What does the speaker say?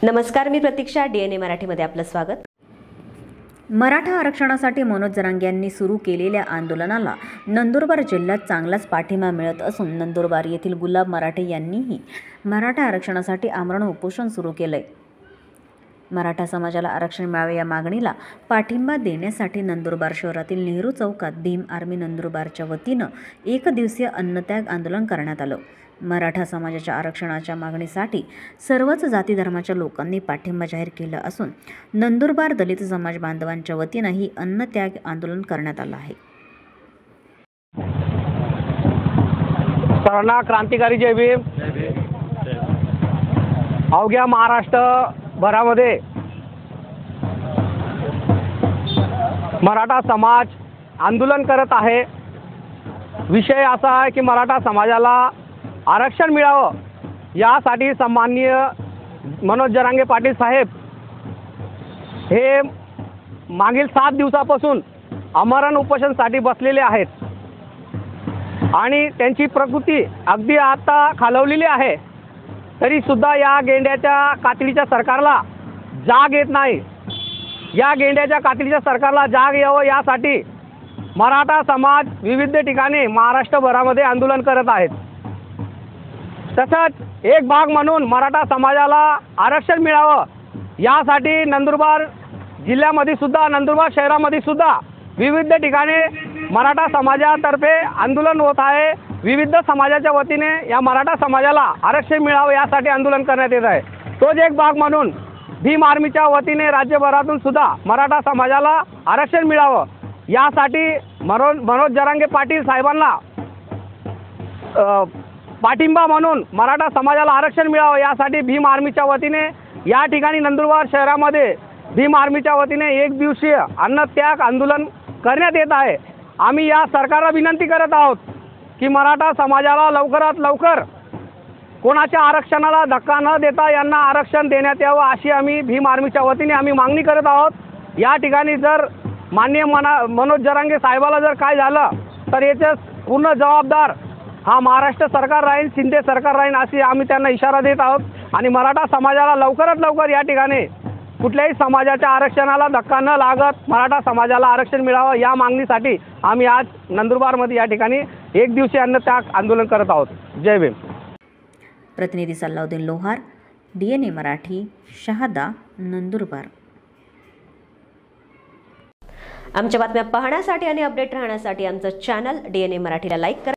नमस्कार, मी प्रतीक्षा. DNA मराठीमध्ये आपलं स्वागत. मराठा आरक्षणासाठी मनोज जरांगे यांनी सुरू केलेल्या आंदोलनाला नंदुरबार जिल्ह्यात चांगलाच पाठिंबा मिळत असून नंदुरबार येथील गुलाब मराठे यांनीही मराठा आरक्षणासाठी आमरण उपोषण सुरू केलंय. मराठा समाजाला आरक्षण मिळावे या मागणीला पाठिंबा देण्यासाठी नंदुरबार शहरातील नेहरू चौकात भीम आर्मी नंदुरबारच्या वतीनं एक दिवसीय अन्नत्याग आंदोलन करण्यात आलं. मराठा समाजाच्या आरक्षणाच्या मागणीसाठी सर्वच जाती धर्माच्या लोकांनी पाठिंबा जाहीर केला असून नंदुरबार दलित समाज बांधवांच्या वतीनं ही अन्नत्याग आंदोलन करण्यात आलं आहे. सर्वांना क्रांतिकारी जय भीम. अवघ्या महाराष्ट्रभरामध्ये मराठा समाज आंदोलन करत आहे. विषय असा आहे की मराठा समाजाला आरक्षण मिळावं यासाठी सन्माननीय मनोज जरांगे पाटील साहेब हे मागील 7 दिवसापासून आमरण उपोषणासाठी बसलेले आहेत आणि त्यांची प्रकृती अगदी आता खालवलेली आहे. तरीसुद्धा या गेंड्याच्या कातडीच्या सरकारला जाग येत नाही. या गेंड्याच्या कातडीच्या सरकारला जाग यावं यासाठी मराठा समाज विविध ठिकाणी महाराष्ट्रभरामध्ये आंदोलन करत आहेत. तसंच एक भाग म्हणून मराठा समाजाला आरक्षण मिळावं यासाठी नंदुरबार जिल्ह्यामध्ये सुद्धा, नंदुरबार शहरामध्ये सुद्धा विविध ठिकाणी मराठा समाजातर्फे आंदोलन होत आहे. विविध समाजाच्या वतीने या मराठा समाजाला आरक्षण मिळावं यासाठी आंदोलन करण्यात येत आहे. तोच एक भाग म्हणून भीम आर्मीच्या वतीने राज्यभरातून सुद्धा मराठा समाजाला आरक्षण मिळावं यासाठी मनोज जरांगे पाटील साहेबांना पाठिंबा म्हणून मराठा समाजाला आरक्षण मिळावं यासाठी भीम आर्मीच्या वतीने या ठिकाणी नंदुरबार शहरामध्ये भीम आर्मीच्या वतीने एक दिवसीय अन्नत्याग आंदोलन करण्यात येत आहे. आम्ही या सरकारला विनंती करत आहोत की मराठा समाजाला लवकरात लवकर कोणाच्या आरक्षणाला धक्का न देता यांना आरक्षण देण्यात यावं अशी आम्ही भीम आर्मीच्या वतीने आम्ही मागणी करत आहोत. या ठिकाणी जर माननीय मनोज जरांगे साहेबाला जर काय झालं तर याचे पूर्ण जबाबदार हा महाराष्ट्र सरकार राहील, शिंदे सरकार राहील अशी आम्ही त्यांना इशारा देत आहोत. आणि मराठा समाजाला लवकरात लवकर या ठिकाणी कुठल्याही समाजाच्या आरक्षणाला धक्का न लागत मराठा समाजाला आरक्षण मिळावं या मागणीसाठी आम्ही आज नंदुरबारमध्ये या ठिकाणी एक दिवसीय अन्नत्याग आंदोलन करत आहोत. जय भीम. प्रतिनिधी सल्लाउद्दीन लोहार, DNA मराठी, शहादा, नंदुरबार. आमच्या बातम्या पाहण्यासाठी आणि अपडेट राहण्यासाठी आमचं चॅनल DNA मराठीला लाईक करा.